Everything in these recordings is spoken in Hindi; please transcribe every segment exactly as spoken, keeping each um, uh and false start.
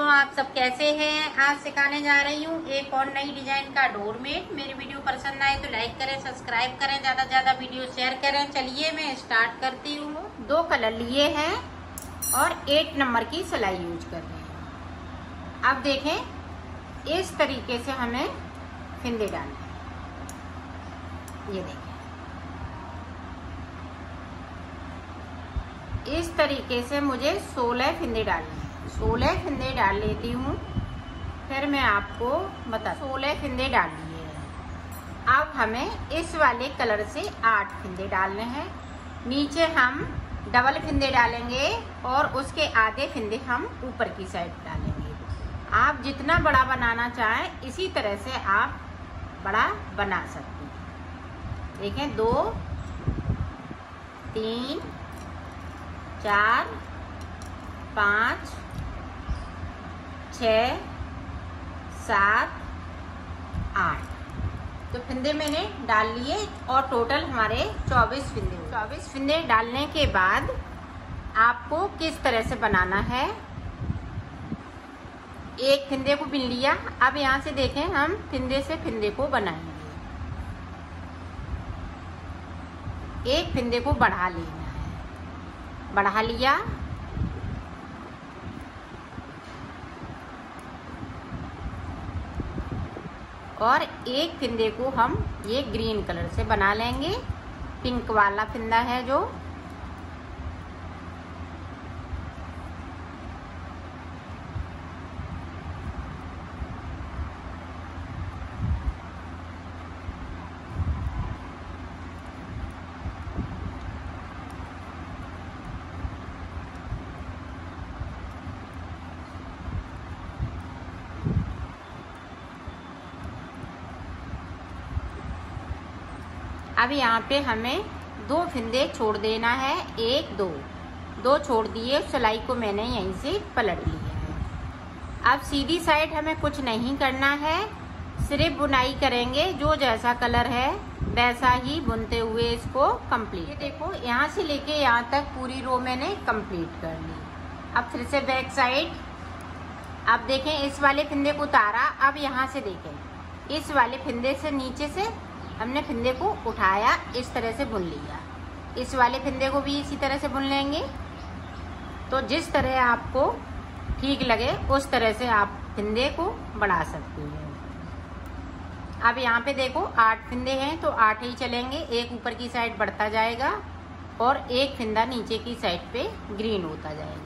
आप सब कैसे हैं। आज सिखाने जा रही हूँ एक और नई डिजाइन का डोरमेट। मेरी वीडियो पसंद आए तो लाइक करें, सब्सक्राइब करें, ज्यादा से ज्यादा वीडियो शेयर करें। चलिए मैं स्टार्ट करती हूँ। दो कलर लिए हैं और एट नंबर की सिलाई यूज कर रहे हैं। अब देखें इस तरीके से हमें फिंदे डालने हैं। ये देखें इस तरीके से मुझे सोलह फिंदे डालने हैं। सोलह फिंदे डाल लेती हूँ, फिर मैं आपको बता। सोलह फिंदे डाल लिए हैं। अब हमें इस वाले कलर से आठ फिंदे डालने हैं। नीचे हम डबल फिंदे डालेंगे और उसके आधे फिंदे हम ऊपर की साइड डालेंगे। आप जितना बड़ा बनाना चाहें इसी तरह से आप बड़ा बना सकते हैं। देखें, दो, तीन, चार, पाँच, छः, सात, आठ। तो फिंदे मैंने डाल लिए और टोटल हमारे चौबीस फिंदे हुए। चौबीस फिंदे डालने के बाद आपको किस तरह से बनाना है। एक फिंदे को बिन लिया। अब यहाँ से देखें हम फिंदे से फिंदे को बनाएंगे। एक फिंदे को बढ़ा लेना है। बढ़ा लिया। और एक फिंदे को हम ये ग्रीन कलर से बना लेंगे। पिंक वाला फिंदा है जो। अब यहाँ पे हमें दो फिंदे छोड़ देना है। एक, दो दो छोड़ दिए। सिलाई को मैंने यहीं से पलट लिया है। अब सीधी साइड हमें कुछ नहीं करना है, सिर्फ बुनाई करेंगे। जो जैसा कलर है वैसा ही बुनते हुए इसको कंप्लीट। ये देखो, यहाँ से लेके यहाँ तक पूरी रो मैंने कंप्लीट कर ली। अब फिर से बैक साइड। अब देखें इस वाले फिंदे को उतारा। अब यहाँ से देखें इस वाले फिंदे से नीचे से हमने फिंदे को उठाया, इस तरह से बुन लिया। इस वाले फिंदे को भी इसी तरह से बुन लेंगे। तो जिस तरह आपको ठीक लगे उस तरह से आप फिंदे को बढ़ा सकती हैं। अब यहाँ पे देखो आठ फिंदे हैं तो आठ ही चलेंगे। एक ऊपर की साइड बढ़ता जाएगा और एक फिंदा नीचे की साइड पे ग्रीन होता जाएगा।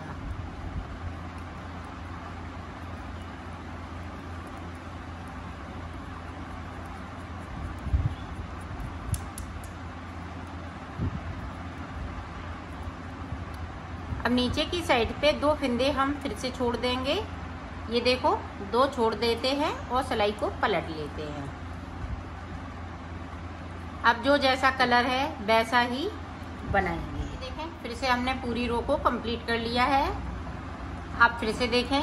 अब नीचे की साइड पे दो फिंदे हम फिर से छोड़ देंगे। ये देखो दो छोड़ देते हैं और सिलाई को पलट लेते हैं। अब जो जैसा कलर है वैसा ही बनाएंगे। देखें फिर से हमने पूरी रो को कंप्लीट कर लिया है। अब फिर से देखें।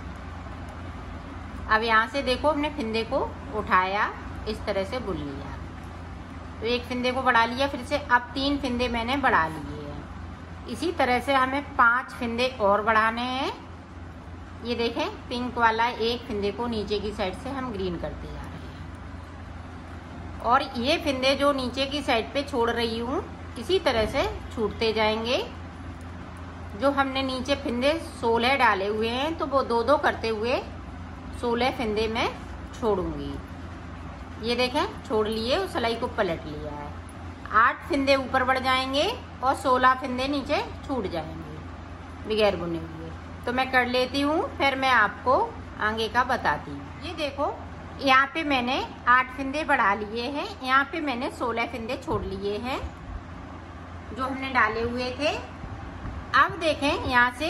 अब यहाँ से देखो हमने फिंदे को उठाया, इस तरह से बुन लिया। तो एक फिंदे को बढ़ा लिया। फिर से अब तीन फिंदे मैंने बढ़ा लिए। इसी तरह से हमें पांच फिंदे और बढ़ाने हैं। ये देखें पिंक वाला एक फिंदे को नीचे की साइड से हम ग्रीन करते जा रहे हैं। और ये फिंदे जो नीचे की साइड पे छोड़ रही हूँ इसी तरह से छूटते जाएंगे। जो हमने नीचे फिंदे सोलह डाले हुए हैं तो वो दो दो करते हुए सोलह फिंदे मैं छोड़ूंगी। ये देखें छोड़ लिए और सिलाई को पलट लिया है। आठ फिंदे ऊपर बढ़ जाएंगे और सोलह फिंदे नीचे छूट जाएंगे बगैर बुने हुए। तो मैं कर लेती हूँ, फिर मैं आपको आगे का बताती हूँ। ये देखो यहाँ पे मैंने आठ फिंदे बढ़ा लिए हैं। यहाँ पे मैंने सोलह फिंदे छोड़ लिए हैं जो हमने डाले हुए थे। अब देखें यहाँ से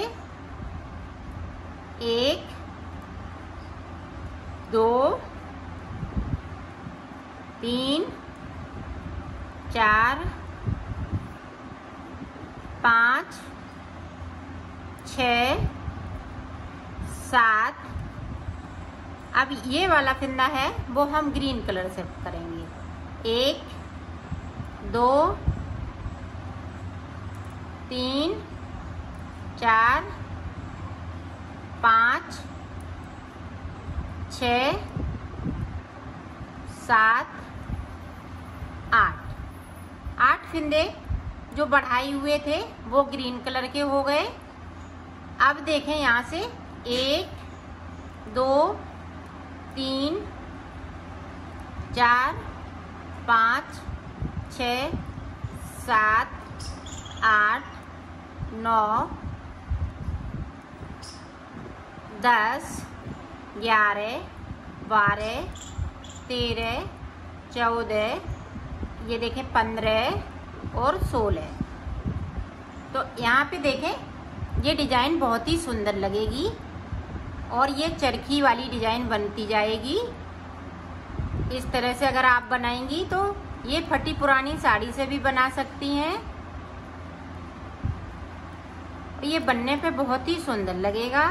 एक, दो, तीन, चार, पाँच, छः, सात। अब ये वाला फिंदा है वो हम ग्रीन कलर से करेंगे। एक, दो, तीन, चार, पाँच, छः, सात, आठ। आठ फिंदे जो बढ़ाई हुए थे वो ग्रीन कलर के हो गए। अब देखें यहाँ से एक, दो, तीन, चार, पाँच, छः, सात, आठ, नौ, दस, ग्यारह, बारह, तेरह, चौदह, ये देखें पंद्रह और सोलह। तो यहाँ पे देखें ये डिजाइन बहुत ही सुंदर लगेगी और ये चरखी वाली डिजाइन बनती जाएगी। इस तरह से अगर आप बनाएंगी तो ये फटी पुरानी साड़ी से भी बना सकती हैं। ये बनने पे बहुत ही सुंदर लगेगा।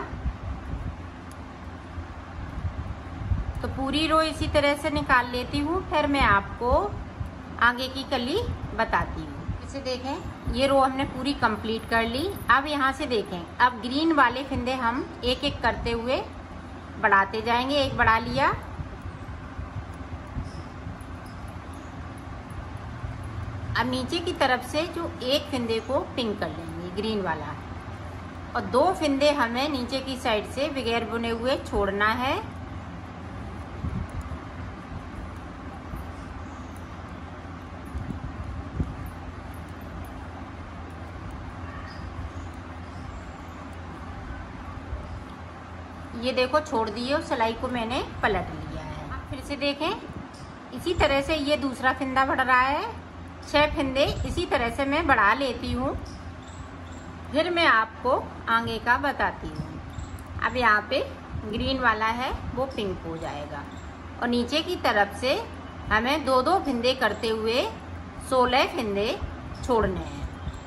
तो पूरी रो इसी तरह से निकाल लेती हूँ, फिर मैं आपको आगे की कली बताती हूँ। इसे देखें ये रो हमने पूरी कंप्लीट कर ली। अब यहाँ से देखें, अब ग्रीन वाले फिंदे हम एक एक करते हुए बढ़ाते जाएंगे। एक बढ़ा लिया, अब नीचे की तरफ से जो एक फिंदे को पिंक कर लेंगे ग्रीन वाला, और दो फिंदे हमें नीचे की साइड से बगैर बुने हुए छोड़ना है। ये देखो छोड़ दिए और सिलाई को मैंने पलट लिया है। अब फिर से देखें इसी तरह से ये दूसरा फिंदा बढ़ रहा है। छह फिंदे इसी तरह से मैं बढ़ा लेती हूँ, फिर मैं आपको आगे का बताती हूँ। अब यहाँ पे ग्रीन वाला है वो पिंक हो जाएगा और नीचे की तरफ से हमें दो दो फिंदे करते हुए सोलह फिंदे छोड़ने हैं।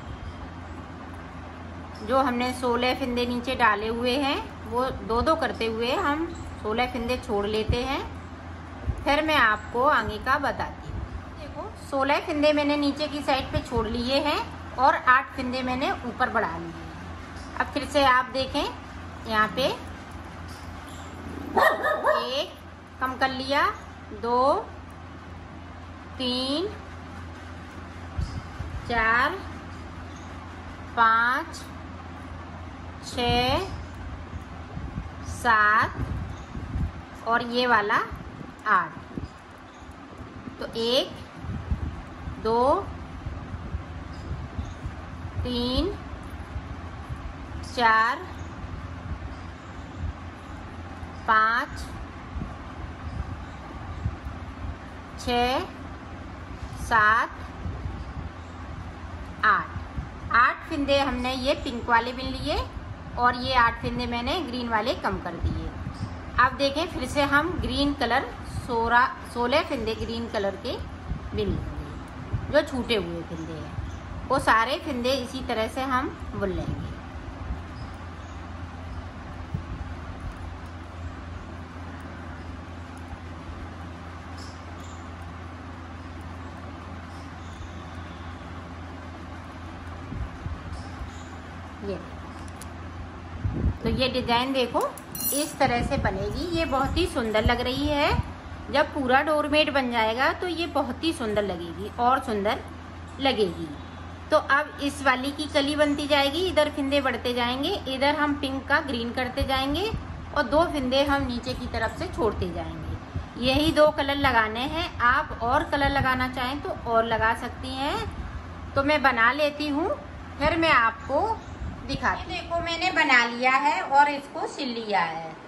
जो हमने सोलह फिंदे नीचे डाले हुए हैं वो दो दो करते हुए हम सोलह फिंदे छोड़ लेते हैं, फिर मैं आपको आगे का बताती हूँ। देखो सोलह फिंदे मैंने नीचे की साइड पे छोड़ लिए हैं और आठ फिंदे मैंने ऊपर बढ़ा लिए हैं। अब फिर से आप देखें यहाँ पे एक कम कर लिया, दो, तीन, चार, पाँच, छः, सात और ये वाला आठ। तो एक, दो, तीन, चार, पाँच, छः, सात, आठ। आठ फिंदे हमने ये पिंक वाले बिन लिए और ये आठ फिंदे मैंने ग्रीन वाले कम कर दिए। अब देखें फिर से हम ग्रीन कलर सोलह सोलह फिंदे ग्रीन कलर के बिन लेंगे। जो छूटे हुए फिंदे हैं वो सारे फिंदे इसी तरह से हम बुन लेंगे। ये तो ये डिजाइन देखो इस तरह से बनेगी। ये बहुत ही सुंदर लग रही है। जब पूरा डोरमेट बन जाएगा तो ये बहुत ही सुंदर लगेगी और सुंदर लगेगी। तो अब इस वाली की कली बनती जाएगी। इधर फिंदे बढ़ते जाएंगे, इधर हम पिंक का ग्रीन करते जाएंगे और दो फिंदे हम नीचे की तरफ से छोड़ते जाएंगे। यही दो कलर लगाने हैं। आप और कलर लगाना चाहें तो और लगा सकती हैं। तो मैं बना लेती हूँ, फिर मैं आपको दिखाती हूँ। देखो मैंने बना लिया है और इसको सिल लिया है।